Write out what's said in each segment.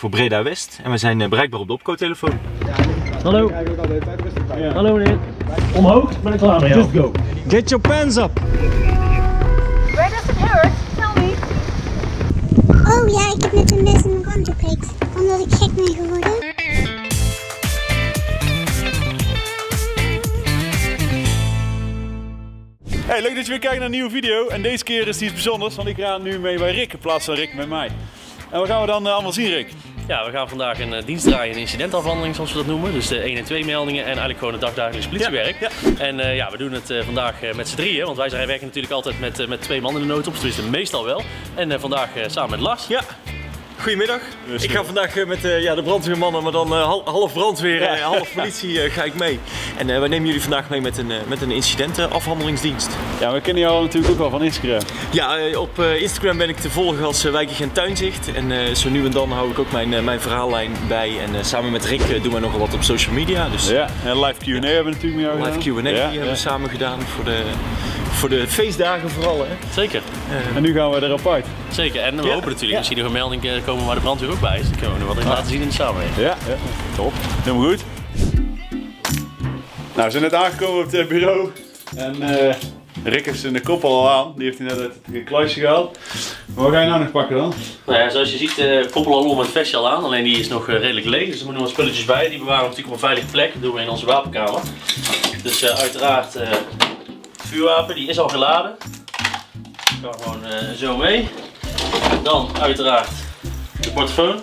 voor Breda West en we zijn bereikbaar op de opco-telefoon. Hallo. Hallo meneer. Omhoog, ben ik klaar mee. Just go. Get your pants up. Where does it hurt? Tell me. Oh ja, ik heb met een mes in mijn rand geprikt. Omdat ik gek ben geworden. Hey, leuk dat je weer kijkt naar een nieuwe video. En deze keer is die iets bijzonders, want ik ga nu mee bij Rick in plaats van Rick met mij. En wat gaan we dan allemaal zien, Rick? Ja, we gaan vandaag een dienst draaien, een incidentafhandeling zoals we dat noemen. Dus de 1 en 2 meldingen en eigenlijk gewoon het dagdagelijks politiewerk. Ja. En ja, we doen het vandaag met z'n drieën, want wij werken natuurlijk altijd met 2 man in de noodopvang, tenminste meestal wel. En vandaag samen met Lars. Ja. Goedemiddag. Ik ga vandaag met de brandweermannen, maar dan half brandweer en half politie ga ik mee. En wij nemen jullie vandaag mee met een incidentenafhandelingsdienst. Ja, we kennen jou natuurlijk ook wel van Instagram. Ja, op Instagram ben ik te volgen als wijkagent Tuinzicht. En zo nu en dan hou ik ook mijn verhaallijn bij. En samen met Rick doen wij nogal wat op social media. Dus ja, en live Q&A hebben we natuurlijk met jou gedaan. Live Q&A hebben we samen gedaan voor de feestdagen vooral. Hè. Zeker. En nu gaan we erop uit. Zeker, en we hopen natuurlijk misschien nog een melding komen waar de brandweer ook bij is. Dan kunnen we nog wat in laten zien in de samenleving. Ja, top. Helemaal goed. Nou, we zijn net aangekomen op het bureau. En Rick heeft zijn kop al aan. Die heeft hij net uit het kluisje gehaald. Maar wat ga je nou nog pakken dan? Nou ja, zoals je ziet koppelen al om het vestje al aan. Alleen die is nog redelijk leeg. Dus er moeten nog wat spulletjes bij. Die bewaren we natuurlijk op een veilige plek. Dat doen we in onze wapenkamer. Dus uiteraard het vuurwapen. Die is al geladen. Dat kan gewoon zo mee. Dan uiteraard de portofoon,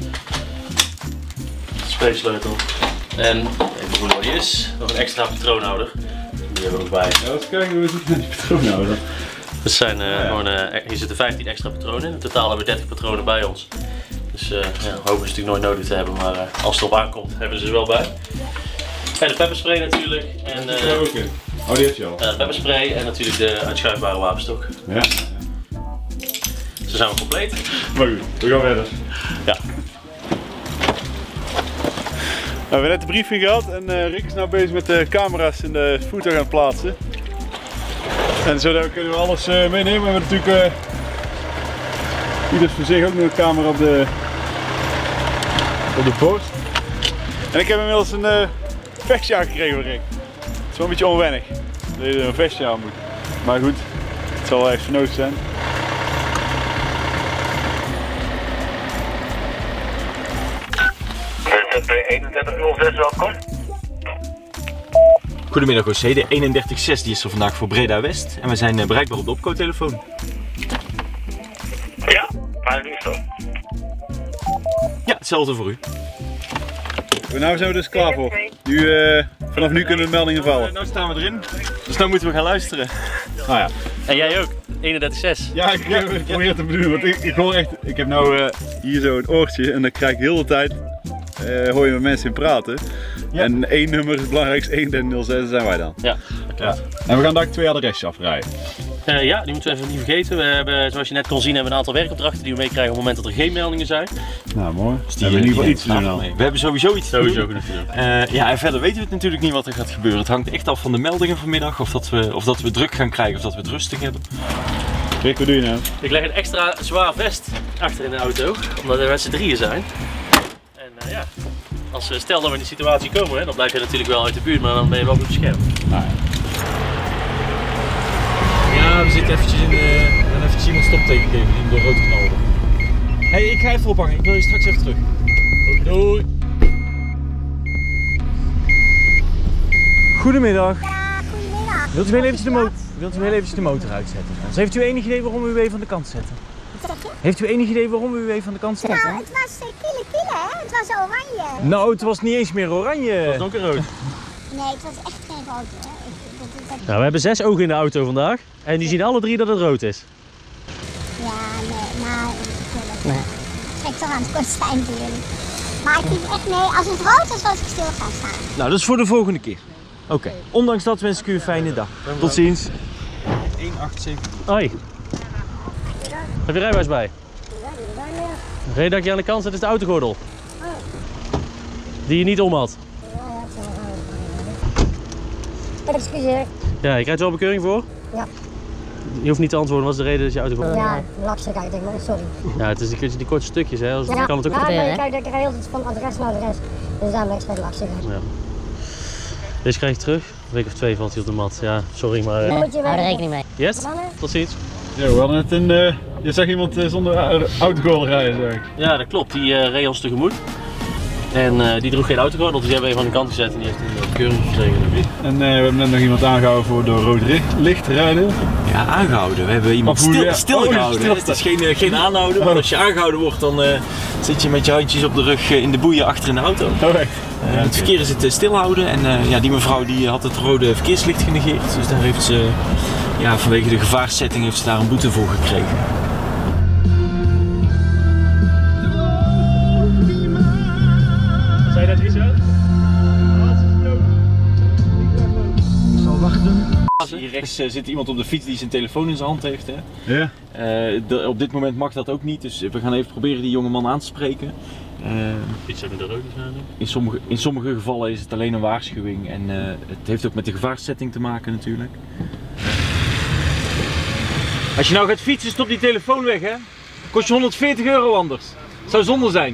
de spreeksleutel en even voelen wat die is. Nog een extra patroonhouder, die hebben we ook bij. Ja, eens kijken hoe we zitten met die patroonhouder. Dat zijn hier zitten 15 extra patronen in. In totaal hebben we 30 patronen bij ons. Dus ja, we hopen ze natuurlijk nooit nodig te hebben, maar als het erop aankomt hebben ze er wel bij. En de pepperspray natuurlijk. En, oh, die heb je al. de pepperspray en natuurlijk de uitschuifbare wapenstok. Ja. Zo zijn we compleet. Maar goed, we gaan verder. Ja. We hebben net de briefing gehad en Rick is nu bezig met de camera's in de voertuig aan het plaatsen. En zo kunnen we alles meenemen. We hebben natuurlijk ieders voor zich ook nog een camera op de post. En ik heb inmiddels een vestje aangekregen van Rick. Het is wel een beetje onwennig dat je er een vestje aan moet. Maar goed, het zal wel echt vernodigd zijn. Goedemiddag OC, de 31.6 die is er vandaag voor Breda West. En we zijn bereikbaar op de opco-telefoon. Ja, maar nu zo. Ja, hetzelfde voor u. Nou zijn we dus klaar voor. Vanaf nu kunnen de meldingen vallen. Nou staan we erin, dus nou moeten we gaan luisteren. Nou ja. En jij ook, 31.6. Ja, ik probeer het te bedoelen, want ik hoor echt, ik heb nou hier zo een oortje en dan krijg ik heel de tijd, hoor je met mensen in praten. Ja. En één nummer is het belangrijkste, 106 zijn wij dan. Ja, ja. En we gaan daar 2 adresjes afrijden. Ja, die moeten we even niet vergeten. We hebben, zoals je net kon zien, hebben we een aantal werkopdrachten die we meekrijgen op het moment dat er geen meldingen zijn. Nou, mooi. Dus we hebben in ieder geval iets te doen al. We hebben sowieso iets te doen. Genoeg te doen. Ja, en verder weten we het natuurlijk niet wat er gaat gebeuren. Het hangt echt af van de meldingen vanmiddag. Of dat we druk gaan krijgen of dat we het rustig hebben. Rick, wat doe je nou? Ik leg een extra zwaar vest achter in de auto, omdat we met z'n drieën zijn. En ja, stel dat we in die situatie komen, hè, dan blijf je natuurlijk wel uit de buurt, maar dan ben je wel goed beschermd. Nou ja. Ja, we zitten eventjes in de... We gaan eventjes iemand stopteken geven die hem door rood knalde. Hé, ik ga even ophangen. Ik wil je straks even terug. Doei. Goedemiddag. Ja, goedemiddag. Wilt u heel eventjes de motor uitzetten? Anders heeft u enig idee waarom we u even aan de kant zetten? Wat zeg je? Heeft u enig idee waarom we u even aan de kant zetten? Nou, het was kille, hè? Het was oranje. Nou, het was niet eens meer oranje. Het was donkerrood. Nee, het was echt geen rood, hè? Nou, we hebben 6 ogen in de auto vandaag en die zien alle 3 dat het rood is. Ja, nee, maar natuurlijk. Trek toch aan het kortste eind voor jullie. Maar ik vind echt, nee, als het rood is, was ik stil gaan staan. Nou, dat is voor de volgende keer. Oké. Ondanks dat wens ik u een fijne dag. Tot ziens. 187. Hoi. Heb je rijbewijs bij? De reden dat je aan de kant zet is de autogordel. Die je niet om had. Excuseer. Ja, je krijgt wel bekeuring voor? Ja. Je hoeft niet te antwoorden, wat is de reden dat je auto komt? Ja, lakse kijk, denk maar, sorry. Ja, het is die korte stukjes, hè? Als het kan het ook ja, gebeuren, nee, hè? kijk, ik rij altijd van adres naar adres. Dus daarom ben ik expert lakse. Ja. Deze krijg je terug. Een week of 2 valt hij op de mat. Ja, sorry, maar... Moet je er rekening mee. Yes? Tot ziens. Ja, we hadden het je zag iemand zonder autogordel rijden, zeg ik. Ja, dat klopt. Die reed ons tegemoet. En die droeg geen autogordel, dus die hebben we even aan de kant gezet en die heeft een keuring gekregen. En we hebben net nog iemand aangehouden voor door rood licht rijden. Ja, aangehouden. We hebben iemand stilgehouden. Het is geen aanhouden, want als je aangehouden wordt dan zit je met je handjes op de rug in de boeien achter in de auto. Het verkeer is het stilhouden en ja, die mevrouw die had het rode verkeerslicht genegeerd. Dus daar heeft ze, ja, vanwege de gevaarsetting heeft ze daar een boete voor gekregen. Zei dat iets uit? Ik zal wachten. Hier rechts zit iemand op de fiets die zijn telefoon in zijn hand heeft. Hè? Ja. Op dit moment mag dat ook niet, dus we gaan even proberen die jonge man aan te spreken. Iets met de rode zijn. In sommige gevallen is het alleen een waarschuwing en het heeft ook met de gevaarsetting te maken natuurlijk. Als je nou gaat fietsen, stop die telefoon weg, hè? Kost je 140 euro anders. Zou zonde zijn.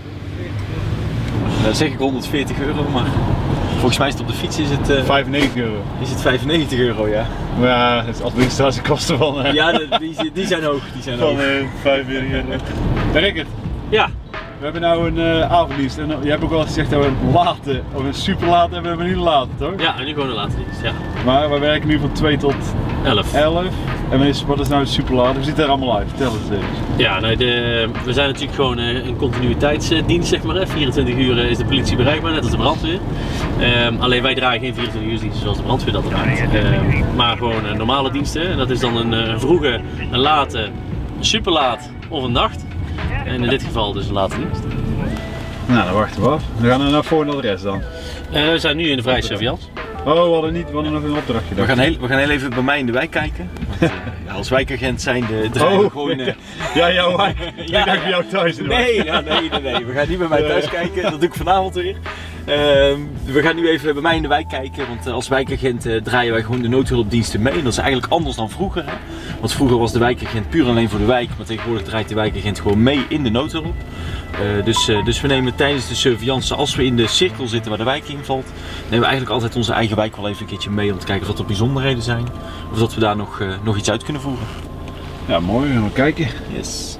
Dan zeg ik 140 euro, maar volgens mij is het op de fiets is het 95 euro. Is het 95 euro, ja. Maar ja, het is administratiekosten van... Ja, die zijn hoog. Die zijn van hoog. 45 euro. Rickert, Ja. we hebben nou een avonddienst en je hebt ook al gezegd dat we een late of een super late hebben, we nu een late, toch? Ja, en nu gewoon de laatste dienst, ja. Maar we werken nu van 2 tot 11. 11. En wat is nou super late? We zitten er allemaal uit, vertel het eens. Ja, nou, we zijn natuurlijk gewoon een continuïteitsdienst, zeg maar. 24 uur is de politie bereikbaar, net als de brandweer. Alleen wij dragen geen 24 uur diensten zoals de brandweer dat draait. Maar gewoon normale diensten. En dat is dan een vroege, een late, een superlaat of een nacht. En in dit geval dus een late dienst. Nou, dan wachten we af. We gaan naar volgende adres dan. We zijn nu in de vrije surveillance. Oh, we hadden nog een opdrachtje. We gaan heel even bij mij in de wijk kijken. Want, ja, als wijkagent zijn draaien we gewoon... Ja, jouw wijk. Ik dacht bij jou thuis in de wijk. Nee. We gaan niet bij mij thuis kijken. Dat doe ik vanavond weer. We gaan nu even bij mij in de wijk kijken, want als wijkagent draaien wij gewoon de noodhulpdiensten mee. En dat is eigenlijk anders dan vroeger. Hè? Want vroeger was de wijkagent puur alleen voor de wijk, maar tegenwoordig draait de wijkagent gewoon mee in de noodhulp. Dus we nemen tijdens de surveillance, als we in de cirkel zitten waar de wijk invalt, nemen we eigenlijk altijd onze eigen wijk wel even een keertje mee om te kijken of er bijzonderheden zijn. Of dat we daar nog iets uit kunnen voeren. Ja, mooi. We gaan kijken. Yes.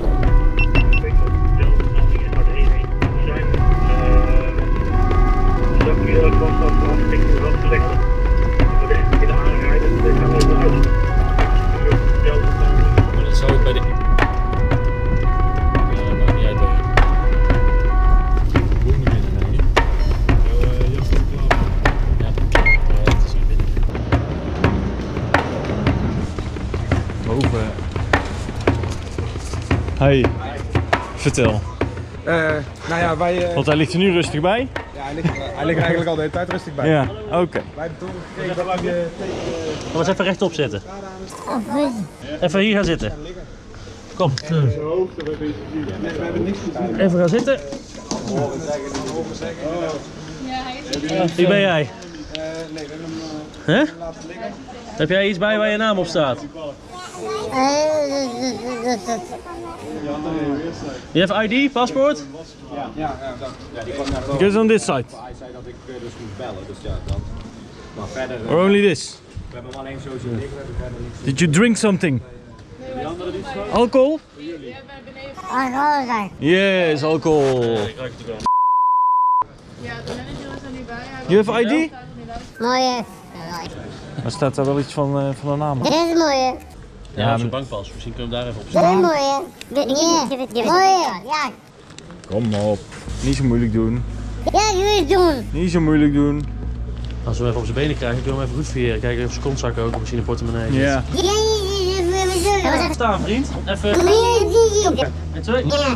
Dat zou ik bij de... maakt niet uit. Moet niet binnen, nee. Ja, het is niet binnen. Boven. Hey, vertel. Nou ja, wij... Want hij ligt er nu rustig bij? Ja, hij ligt eigenlijk al de hele tijd rustig bij. Ja, oké. Wij hebben toen gekregen dat hij tegen... Kom eens even rechtop zitten. Even hier gaan zitten. Kom. Even gaan zitten. Wie ben jij? Nee, we hebben hem laten liggen. Heb jij iets bij waar je naam op staat? Je hebt ID, paspoort? Ja, die kwam naar de Goes on this side. Hij zei dat ik dus moest bellen, dus ja, dan. Maar verder... Or only this? We hebben hem alleen zo zien liggen, we hebben verder niks. Did you drink something? Alcohol? Yes, alcohol. Ja, de manager is er niet bij. You have ID? Mooie. Maar staat daar wel iets van de naam? Dit is mooie. Ja, op zijn bankpas. Misschien kunnen we hem daar even op Dit zetten. is mooie. Mooie. Ja. Kom op. Niet zo moeilijk doen. Ja, jullie doen. Niet zo moeilijk doen. Als we hem even op zijn benen krijgen, kunnen we hem even goed vereren. Kijken of zijn kontzak ook, of misschien een portemonnee. Ja. Ja. Staan, vriend. Even. En twee. Ja.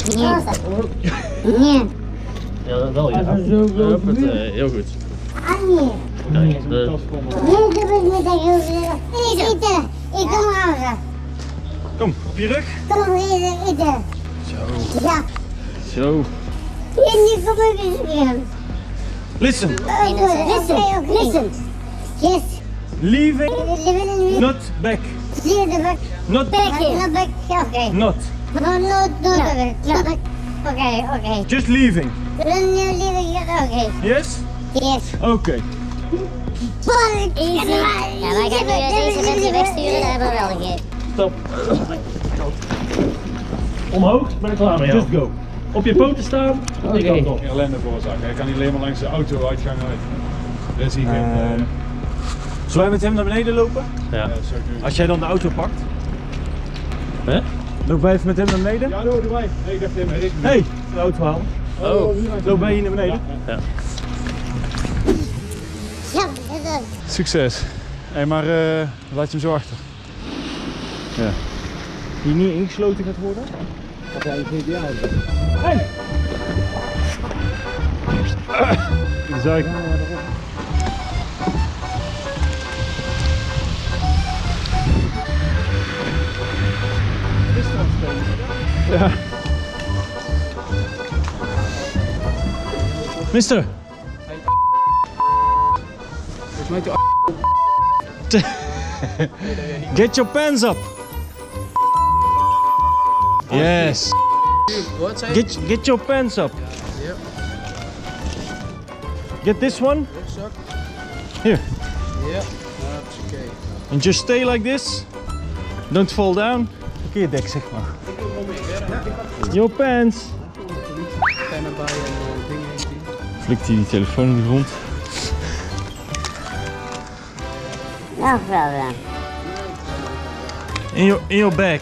Ja, wel ja. Heel goed. Kijk, Ik kom eruit. Kom, op je rug. Kom eten. Zo. Ja. Zo. Nu kom ik weer. Listen. Listen. Yes. Leaving. Not back. Zie de bek. Not Bek, oké. not. No, the bek. Oké. Just leaving. Oké. Yes? Yes. Oké. Easy. Ja, wij gaan nu deze mensen wegsturen, dat hebben we wel gegeven. Stop. Omhoog, ben ik klaar mee. Just go. Op je poten staan. Ik kan toch geen ellende veroorzaken. Hij kan niet alleen maar langs de auto uitgang uit. Daar zie ik geen... Zullen wij met hem naar beneden lopen? Ja. dat zou ik doen. Als jij dan de auto pakt. Hè? Lopen wij even met hem naar beneden? Ja, doe wij. Nee, ik dacht helemaal niks. Hé, hey, de auto halen. Oh. Loop bij hier naar beneden. Ja. Ja, dat is Succes. Hey, maar laat je hem zo achter. Ja. Die niet ingesloten gaat worden? Dat jij een VDA hebt. Hey! Zuik. Ja. Mister! Get your pants up! Yes! Get your pants up! Get this one? Here. And just stay like this. Don't fall down. Keerdek zeg maar. Your pants! Flikt hij die telefoon in de grond? no problem. In your bag.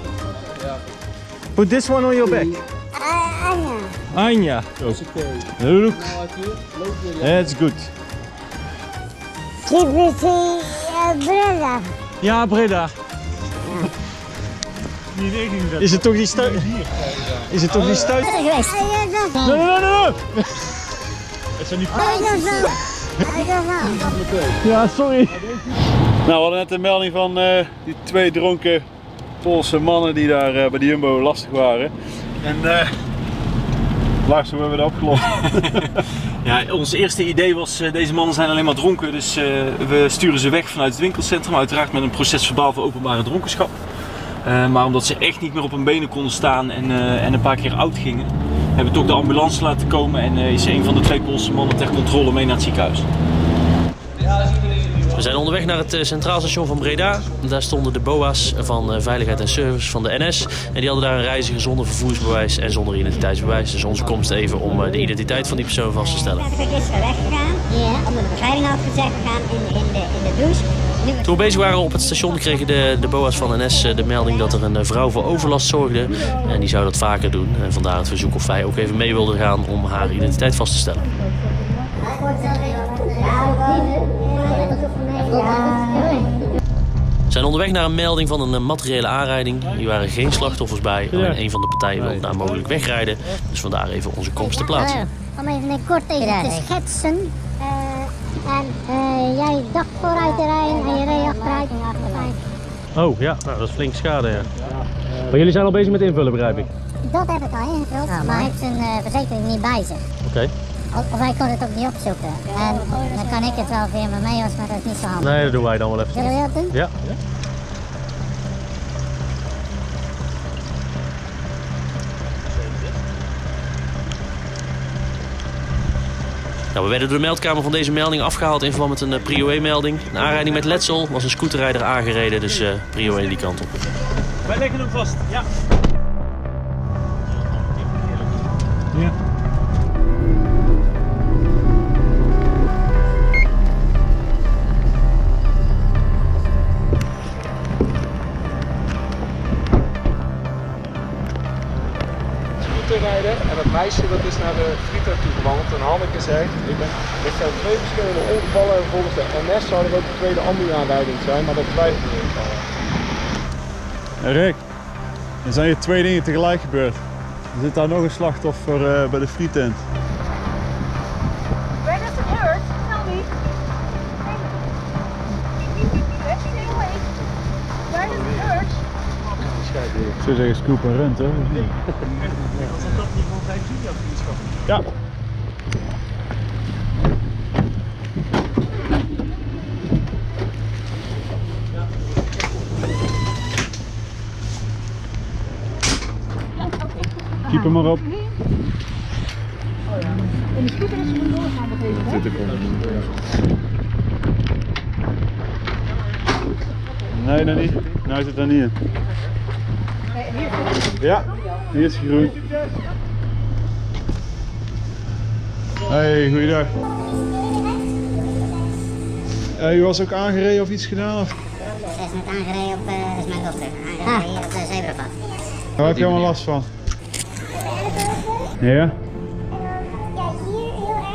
Put this one on your back. Anja. Look. That's good. Keep me to brother. Ja, Breda. Is het toch die stuit? Is het toch die stuit? Geweest. No. Is dat niet... Ja, sorry. Nou, we hadden net een melding van die twee dronken Poolse mannen die daar bij de Jumbo lastig waren. En Lars, hoe hebben we dat opgelost? Ja, ons eerste idee was, deze mannen zijn alleen maar dronken, dus we sturen ze weg vanuit het winkelcentrum, uiteraard met een procesverbaal voor openbare dronkenschap. Maar omdat ze echt niet meer op hun benen konden staan en een paar keer oud gingen, hebben we toch de ambulance laten komen en is een van de twee Poolse mannen ter controle mee naar het ziekenhuis. We zijn onderweg naar het Centraal Station van Breda. Daar stonden de BOA's van Veiligheid en Service van de NS. En die hadden daar een reiziger zonder vervoersbewijs en zonder identiteitsbewijs. Dus onze komst even om de identiteit van die persoon vast te stellen. Ik ben gisteren weggegaan, omdat de begeleiding had gezegd, we gaan in de douche. Toen we bezig waren op het station kregen de BOA's van NS de melding dat er een vrouw voor overlast zorgde. En die zou dat vaker doen. En vandaar het verzoek of wij ook even mee wilden gaan om haar identiteit vast te stellen. We zijn onderweg naar een melding van een materiële aanrijding. Hier waren geen slachtoffers bij. Alleen een van de partijen wilde daar mogelijk wegrijden. Dus vandaar even onze komst te plaatsen. Om even kort te schetsen. Jij dacht vooruit te rijden en je reed achteruit en achteruit. Oh ja, nou, dat is flink schade. Ja. Maar jullie zijn al bezig met invullen, begrijp ik? Dat heb ik al ingevuld, maar hij heeft zijn verzekering niet bij zich. Oké. Of hij kon het ook niet opzoeken. En dan kan ik het wel via mijn mails, maar dat is niet zo handig. Nee, dat doen wij dan wel even. Zullen we dat doen? Ja. Nou, we werden door de meldkamer van deze melding afgehaald in verband met een Prio 1-melding. Een aanrijding met letsel, was een scooterrijder aangereden, dus Prio 1 die kant op. Wij leggen hem vast, ja. Ja. Rijden en het meisje dat is naar de frietuin toe gewandeld en Hanneke zegt, er zijn twee verschillende ongevallen en volgens de NS zou er ook een tweede ambu-aanrijding zijn, maar dat twijfel ik al. Rick, er zijn hier twee dingen tegelijk gebeurd. Er zit daar nog een slachtoffer bij de frietent. Where does it hurt? Tell me. Stay away. Where does it hurt? Ik zou zeggen scoop en rent, hè? Ja. Kom maar op. In de scooter is gewoon doorgaan wat even. Zit ik onder. Nee, nog niet. Nou zit er niet in. Ja, hier is groen. Hey, goeiedag. U was ook aangereden of iets gedaan? Of? Ze is net aangereden op, dat is mijn dochter, aangereden op de zebrapad. Waar heb je allemaal last van? Ja? Ja, hier heel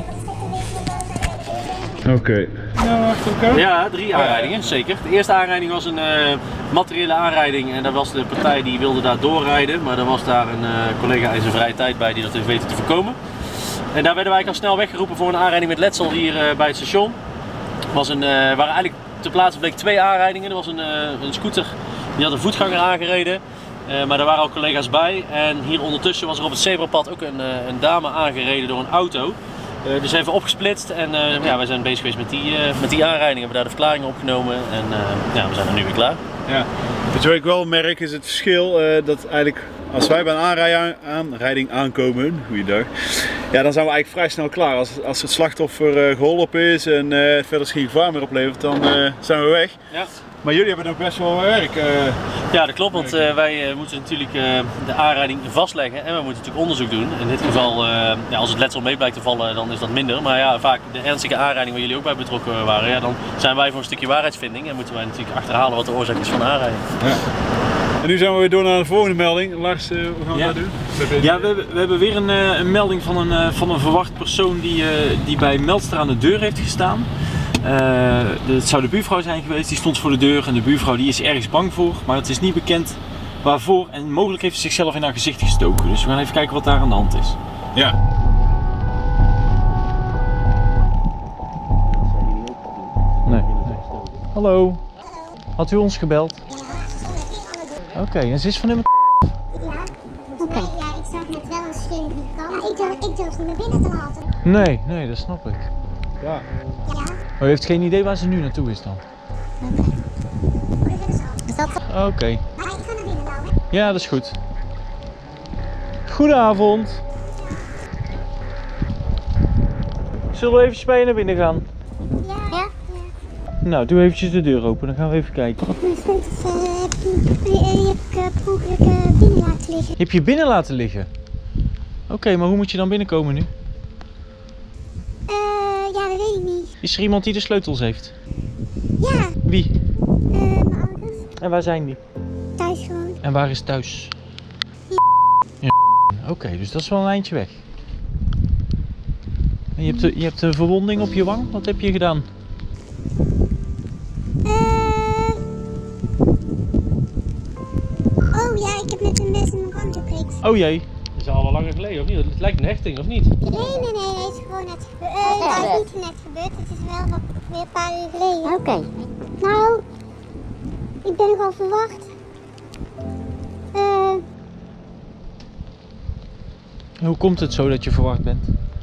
erg. Oké. Ja, achter elkaar? Ja, 3 aanrijdingen, zeker. De eerste aanrijding was een materiële aanrijding en daar was de partij die wilde daar doorrijden. Maar er was daar een collega in zijn vrije tijd bij die dat heeft weten te voorkomen. En daar werden wij al snel weggeroepen voor een aanrijding met letsel hier bij het station. Waren eigenlijk ter plaatse bleek 2 aanrijdingen. Er was een scooter, die had een voetganger aangereden. Maar daar waren ook collega's bij. En hier ondertussen was er op het zebrapad ook een dame aangereden door een auto. Dus even opgesplitst en ja, wij zijn bezig geweest met die aanrijding. We hebben daar de verklaringen opgenomen en ja, we zijn er nu weer klaar. Ja. Wat ik wel merk is het verschil dat eigenlijk als wij bij een aanrijding aankomen, goeiedag, ja, dan zijn we eigenlijk vrij snel klaar. Als het slachtoffer geholpen is en verder geen gevaar meer oplevert, dan zijn we weg. Ja. Maar jullie hebben nog best wel werk. Ja, dat klopt, want wij moeten natuurlijk de aanrijding vastleggen en we moeten natuurlijk onderzoek doen. In dit geval, ja, als het letsel mee blijkt te vallen, dan is dat minder. Maar ja, vaak de ernstige aanrijding waar jullie ook bij betrokken waren, ja, dan zijn wij voor een stukje waarheidsvinding en moeten wij natuurlijk achterhalen wat de oorzaak is van de aanrijding. Ja. En nu zijn we weer door naar de volgende melding. Lars, hoe gaan we dat doen? Ja, we hebben weer een melding van een verwacht persoon die bij Meldster aan de deur heeft gestaan. Het zou de buurvrouw zijn geweest, die stond voor de deur en de buurvrouw die is ergens bang voor, maar het is niet bekend waarvoor en mogelijk heeft ze zichzelf in haar gezicht gestoken. Dus we gaan even kijken wat daar aan de hand is. Ja. Nee. Hallo. Had u ons gebeld? Oké, en ze is van hem. Ja, oké. Ja, ik zag net wel een schim. Ik durf niet naar binnen te laten. Nee, dat snap ik. Ja. Ja. Maar u heeft geen idee waar ze nu naartoe is dan? Is dat zo? Oké. Maar ik ga naar binnen nou, hè? Ja, dat is goed. Goedenavond. Zullen we eventjes bij je naar binnen gaan? Ja? Nou, doe eventjes de deur open, dan gaan we even kijken. Mijn sleutels heb ik per ongeluk binnen laten liggen. Je hebt je binnen laten liggen? Oké, maar hoe moet je dan binnenkomen nu? Ja, dat weet ik niet. Is er iemand die de sleutels heeft? Ja, Wie? mijn ouders. En waar zijn die? Thuis gewoon. En waar is thuis? Ja. Oké, dus dat is wel een eindje weg. En je hebt een verwonding op je wang? Wat heb je gedaan? Oh ja, ik heb met een mes in mijn wang geprikt. Oh jee. Is al langer geleden of niet? Het lijkt een hechting of niet? Nee, hij is gewoon net gebeurd. Hij is niet net gebeurd, het is wel weer een paar uur geleden. Oké. Nou, ik ben nogal verwacht. Hoe komt het zo dat je verwacht bent?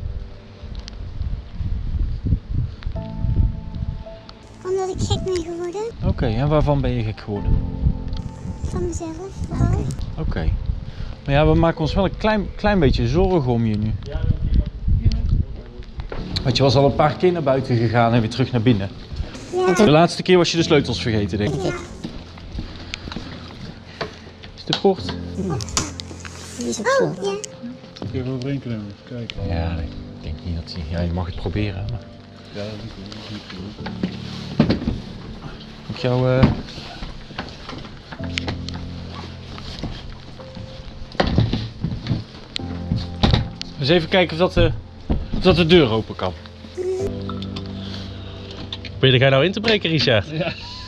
Omdat ik gek ben geworden. Oké, en waarvan ben je gek geworden? Van mezelf, vooral. Oké. Maar ja, we maken ons wel een klein beetje zorgen om je nu. Want je was al een paar keer naar buiten gegaan en weer terug naar binnen. Ja. De laatste keer was je de sleutels vergeten, denk ik. Ja. Is de poort? Die is op Oh, slot. ja. Even overheen kunnen even kijken. Ja, ik denk niet dat hij... Ja, je mag het proberen. Maar... Ja, dat is goed. Moet ik jou... eens even kijken of dat de deur open kan. Probeer jij nou in te breken, Richard? Ja.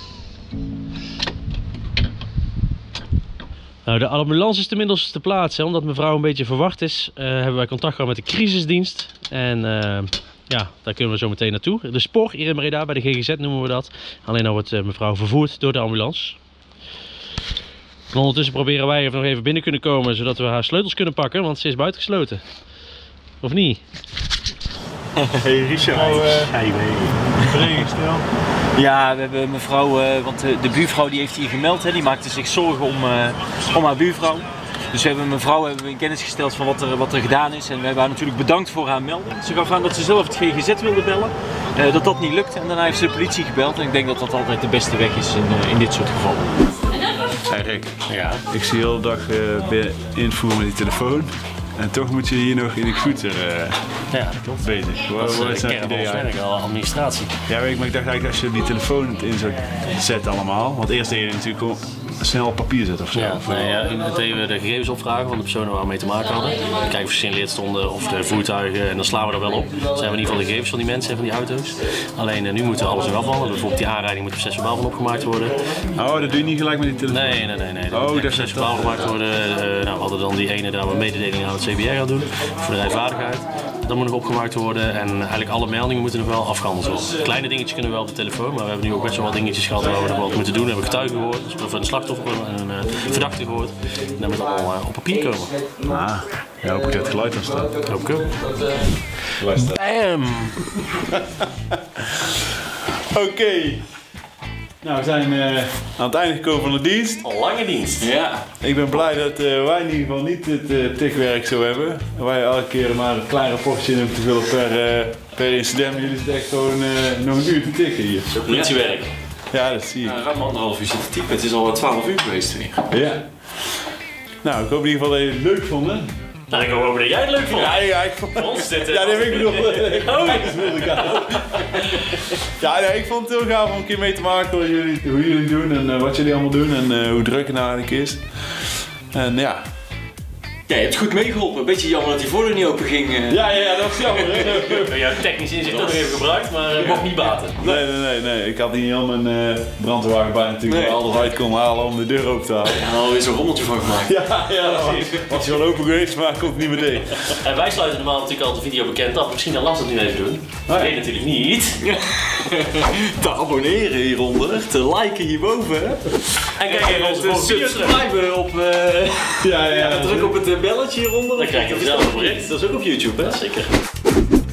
Nou, de ambulance is inmiddels te plaatsen. Omdat mevrouw een beetje verwacht is, hebben wij contact gehad met de crisisdienst. En ja, daar kunnen we zo meteen naartoe. De spoor hier in Breda, bij de GGZ noemen we dat. Alleen nou wordt mevrouw vervoerd door de ambulance. En ondertussen proberen wij of we nog even binnen kunnen komen, zodat we haar sleutels kunnen pakken, want ze is buitengesloten. Of niet? Hey Richard. Stel. Ja, we hebben mevrouw, want de buurvrouw die heeft hier gemeld, hè, die maakte zich zorgen om haar buurvrouw. Dus we hebben mevrouw in kennis gesteld van wat er gedaan is. En we hebben haar natuurlijk bedankt voor haar melding. Ze gaf aan dat ze zelf het GGZ wilde bellen. Dat niet lukte en daarna heeft ze de politie gebeld. En ik denk dat dat altijd de beste weg is in dit soort gevallen. Hey Rick, ja. Ik zie de hele dag invoeren met die telefoon. En toch moet je hier nog in de scooter ja, dat klopt. bezig. Dat is een kern van ons werk, administratie. Ja, maar ik dacht eigenlijk als je die telefoon in zou zetten allemaal. Want eerst deed je natuurlijk gewoon snel op papier zetten of zo. Ja, dat deden we de gegevens opvragen van de personen waar we mee te maken hadden. We kijken of ze gesignaleerd stonden of de voertuigen en dan slaan we er wel op. Dan zijn we in ieder geval de gegevens van die mensen en van die auto's. Alleen nu moeten we alles nog afvallen. Bijvoorbeeld die aanrijding moet procesverbaal van opgemaakt worden. Oh, dat doe je niet gelijk met die telefoon? Nee. Oh, dat procesverbaal gemaakt worden. We hadden dan die ene daar een mededeling aan het CBR gaan doen voor de rijvaardigheid. Dat moet nog opgemaakt worden en eigenlijk alle meldingen moeten nog wel afgehandeld worden. Kleine dingetjes kunnen we wel op de telefoon, maar we hebben nu ook best wel wat dingetjes gehad waar we nog wat moeten doen. We hebben getuigen gehoord, dus we hebben een slachtoffer en een verdachte gehoord. En dat moet allemaal op papier komen. Ah, ja, hoop ik dat het geluid dan staat. Hoop ik ook. Bam! Oké. Nou, we zijn aan het einde gekomen van de dienst. Een lange dienst. Ja. Ik ben blij dat wij in ieder geval niet het tikwerk zo hebben. Wij elke keer maar een klein rapportje in te vullen per incident. Jullie zitten echt gewoon nog een uur te tikken hier. Zo politiewerk. Ja, dat zie je. Ruim 1,5 uur zitten typen. Het is al 12 uur geweest weer. Ja. Nou, ik hoop in ieder geval dat jullie het leuk vonden. Nou, ik hoop dat jij het leuk vond. Ja, ik vond ons dit. Ja, dat heb ik bedoeld. Ja, nee, ik vond het heel gaaf om een keer mee te maken hoe jullie doen en wat jullie allemaal doen en hoe druk het nou eigenlijk is. En ja. Ja, je hebt goed meegeholpen. Een beetje jammer dat die voordeur niet open ging. Ja, dat was jammer. Ja, technisch inzicht nog even gebruikt, maar het mocht niet baten. Nee. Ik had niet heel mijn brandweerwagen bij natuurlijk waar alles uit kon halen om de deur open te halen. Ja, daar hadden we zo'n rommeltje van gemaakt. Ja, was hij wel open geweest, maar komt niet meer deed. En wij sluiten normaal natuurlijk al de video bekend af. Misschien dan Lars het nu even doen. Nee, natuurlijk niet. Te abonneren hieronder, te liken hierboven. En kijk even onze volgende video's terug. Subscriben op... Ja. Druk op het belletje hieronder. Dan krijg je vanzelf een bericht. Dat is ook op YouTube, hè? Zeker.